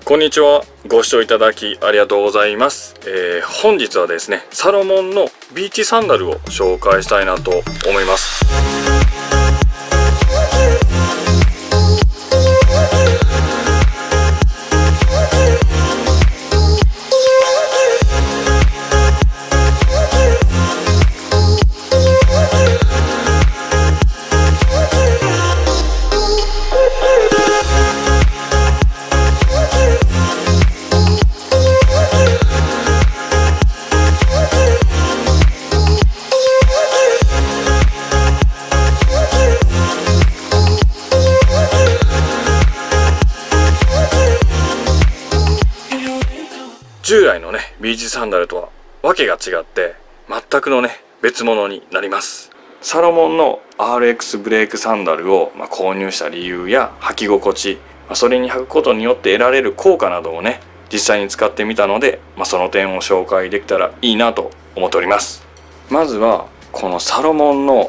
こんにちは。ご視聴いただきありがとうございます。本日はですね、サロモンのビーチサンダルを紹介したいなと思います。従来のねビーチサンダルとはわけが違って全くのね別物になります。サロモンの RX ブレイクサンダルを購入した理由や履き心地、それに履くことによって得られる効果などをね実際に使ってみたので、その点を紹介できたらいいなと思っております。まずはこのサロモンの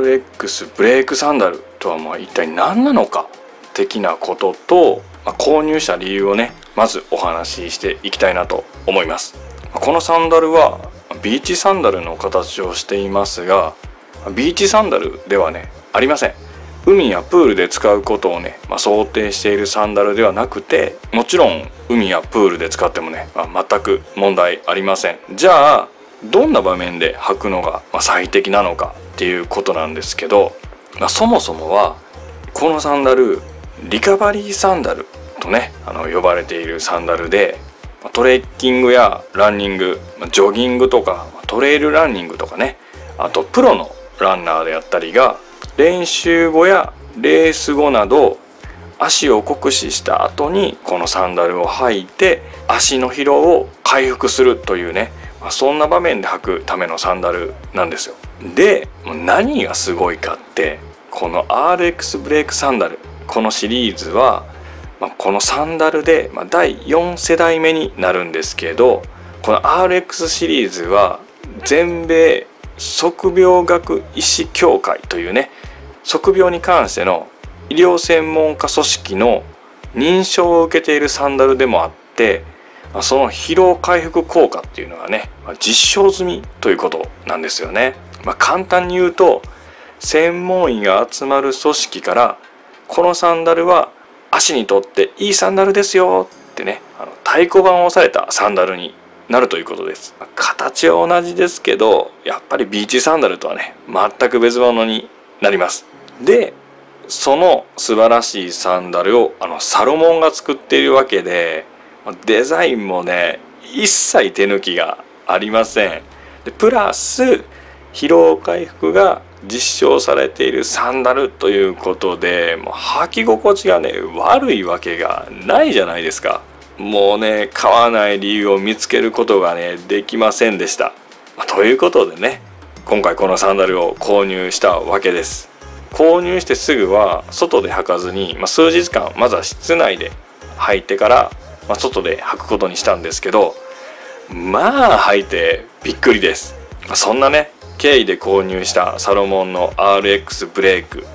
RX ブレイクサンダルとは一体何なのか的なことと、購入した理由をねまずお話ししていきたいなと思います。このサンダルはビーチサンダルの形をしていますが、ビーチサンダルではねありません。海やプールで使うことをね、想定しているサンダルではなくて、もちろん海やプールで使ってもね、全く問題ありません。じゃあどんな場面で履くのが最適なのかっていうことなんですけど、そもそもはこのサンダルリカバリーサンダルとね呼ばれているサンダルで、トレッキングやランニング、ジョギングとかトレイルランニングとかね、あとプロのランナーであったりが練習後やレース後など足を酷使した後にこのサンダルを履いて足の疲労を回復するというね、そんな場面で履くためのサンダルなんですよ。で何がすごいかって、この RX ブレイクサンダル、このシリーズはこのサンダルで第4世代目になるんですけど、この RX シリーズは全米測病学医師協会というね測病に関しての医療専門家組織の認証を受けているサンダルでもあって、その疲労回復効果っていうのがね実証済みということなんですよね。簡単に言うと、専門医が集まる組織からこのサンダルは足にとっていいサンダルですよってね太鼓判を押されたサンダルになるということです。形は同じですけど、やっぱりビーチサンダルとはね全く別物になります。でその素晴らしいサンダルをサロモンが作っているわけで、デザインもね一切手抜きがありません。でプラス疲労回復が実証されているサンダルということで、もう履き心地がね悪いわけがないじゃないですか。もうね買わない理由を見つけることがねできませんでした。ということでね、今回このサンダルを購入したわけです。購入してすぐは外で履かずに、数日間まずは室内で履いてから、外で履くことにしたんですけど、履いてびっくりです。そんなね経緯で購入したサロモンの RX ブレイク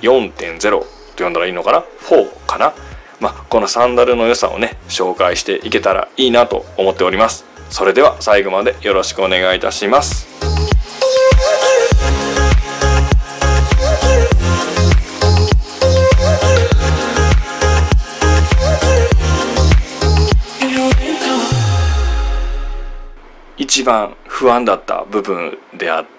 4.0 と呼んだらいいのかな、4かな、このサンダルの良さをね紹介していけたらいいなと思っております。それでは最後までよろしくお願いいたします。一番不安だった部分であって、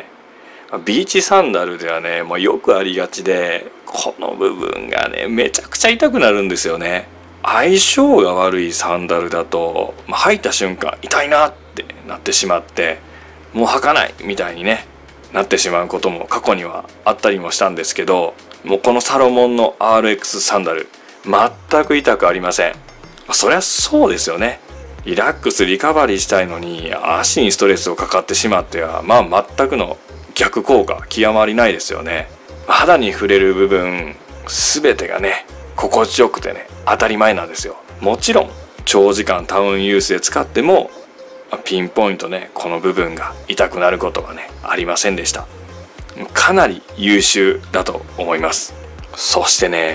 ビーチサンダルではねよくありがちで、この部分がねめちゃくちゃ痛くなるんですよね。相性が悪いサンダルだと、履いた瞬間痛いなってなってしまって、もう履かないみたいにねなってしまうことも過去にはあったりもしたんですけど、もうこのサロモンの RX サンダル全く痛くありません。そりゃそうですよね。リラックスリカバリーしたいのに足にストレスをかかってしまっては全くの逆効果極まりないですよね。肌に触れる部分全てがね心地よくてね当たり前なんですよ。もちろん長時間タウンユースで使ってもピンポイントねこの部分が痛くなることがねありませんでした。かなり優秀だと思います。そしてね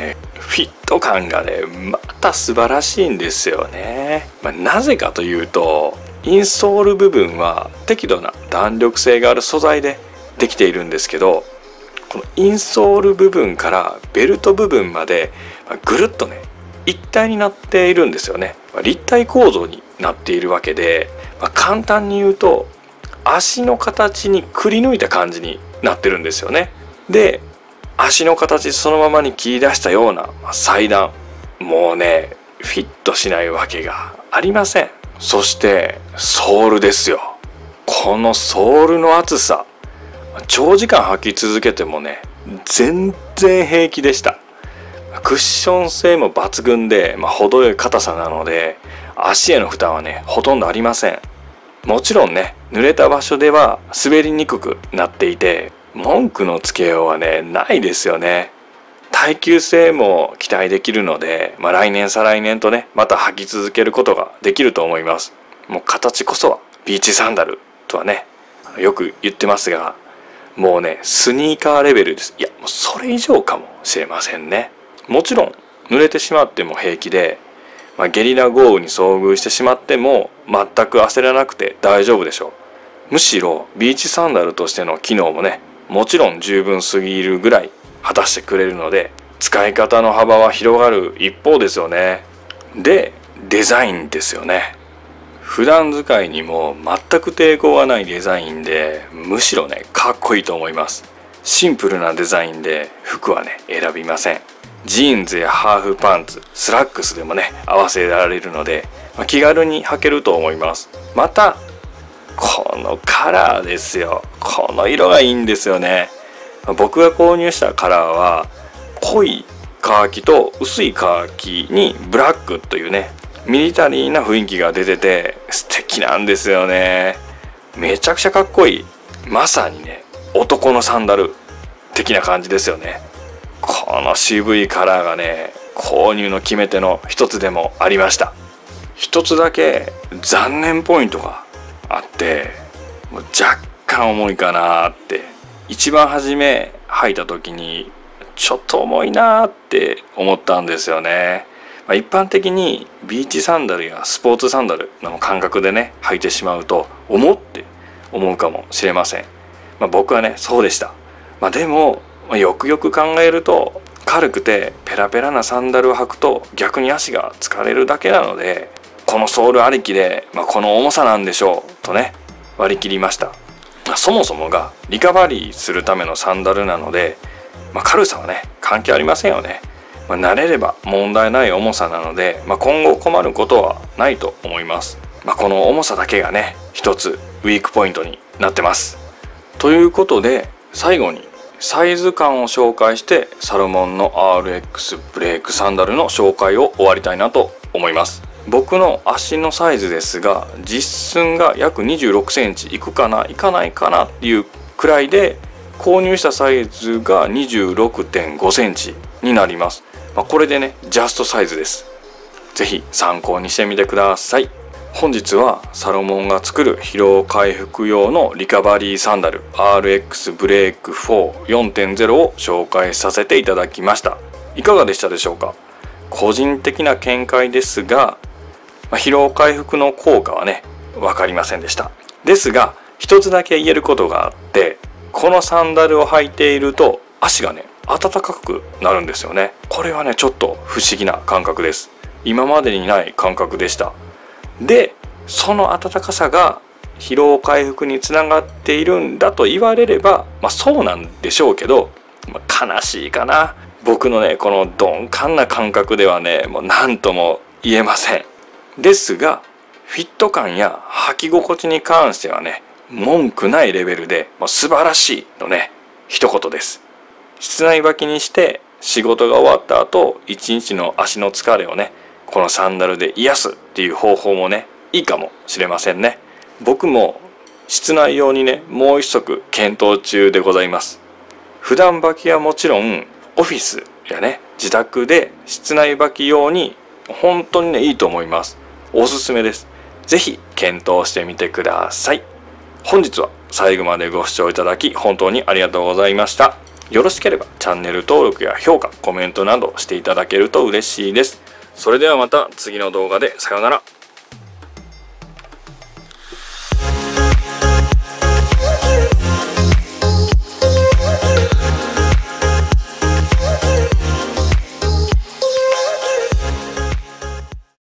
フィット感がねまた素晴らしいんですよね。なぜかというと、インソール部分は適度な弾力性がある素材でできているんですけど、このインソール部分からベルト部分までぐるっとね一体になっているんですよね。立体構造になっているわけで、簡単に言うと足の形にくり抜いた感じになってるんですよね。で、足の形そのままに切り出したような裁断、もうねフィットしないわけがありません。そしてソールですよ。このソールの厚さ、長時間履き続けてもね全然平気でした。クッション性も抜群で、程よい硬さなので足への負担はねほとんどありません。もちろんね濡れた場所では滑りにくくなっていて、文句のつけようはねないですよね。耐久性も期待できるので、来年再来年とねまた履き続けることができると思います。もう形こそはビーチサンダルとはねよく言ってますが、もうねスニーカーレベルです。いやもうそれ以上かもしれませんね。もちろん濡れてしまっても平気で、ゲリラ豪雨に遭遇してしまっても全く焦らなくて大丈夫でしょう。むしろビーチサンダルとしての機能もねもちろん十分すぎるぐらい果たしてくれるので、使い方の幅は広がる一方ですよね。で、デザインですよね。普段使いにも全く抵抗がないデザインで、むしろねかっこいいと思います。シンプルなデザインで服はね選びません。ジーンズやハーフパンツ、スラックスでもね合わせられるので、気軽に履けると思います。またこのカラーですよ。この色がいいんですよね。僕が購入したカラーは濃いカーキと薄いカーキにブラックというねミリタリーな雰囲気が出てて素敵なんですよね。めちゃくちゃかっこいい。まさにね男のサンダル的な感じですよね。この渋いカラーがね購入の決め手の一つでもありました。一つだけ残念ポイントがあって、若干重いかなって、一番初め履いた時にちょっと重いなって思ったんですよね。一般的にビーチサンダルやスポーツサンダルの感覚でね履いてしまうと重って思うかもしれません。僕はねそうでした。でもよくよく考えると、軽くてペラペラなサンダルを履くと逆に足が疲れるだけなので、このソールありきで、この重さなんでしょうとね割り切りました。そもそもがリカバリーするためのサンダルなので、軽さはね関係ありませんよね。慣れれば問題ない重さなので、今後困ることはないと思います。この重さだけがね一つウィークポイントになってます。ということで最後にサイズ感を紹介してサロモンの RX ブレイクサンダルの紹介を終わりたいなと思います。僕の足のサイズですが、実寸が約26センチいくかないかないかなっていうくらいで、購入したサイズが 26.5 センチになります。これでねジャストサイズです。ぜひ参考にしてみてください。本日はサロモンが作る疲労回復用のリカバリーサンダル RX ブレイク 4.0 を紹介させていただきました。いかがでしたでしょうか。個人的な見解ですが、疲労回復の効果はね分かりませんでした。ですが一つだけ言えることがあって、このサンダルを履いていると足がね暖かくなるんですよね。これはねちょっと不思議な感覚です。今までにない感覚でした。で、その暖かさが疲労回復につながっているんだと言われれば、そうなんでしょうけど、悲しいかな。僕のねこの鈍感な感覚ではねもう何とも言えません。ですがフィット感や履き心地に関してはね文句ないレベルで素晴らしいのね一言です。室内履きにして仕事が終わった後一日の足の疲れをねこのサンダルで癒すっていう方法もねいいかもしれませんね。僕も室内用にねもう一足検討中でございます。普段履きはもちろんオフィスやね自宅で室内履き用に本当にねいいと思います。おすすめです。ぜひ検討してみてください。本日は最後までご視聴いただき本当にありがとうございました。 よろしければチャンネル登録や評価、コメントなどしていただけると嬉しいです。それではまた次の動画でさようなら。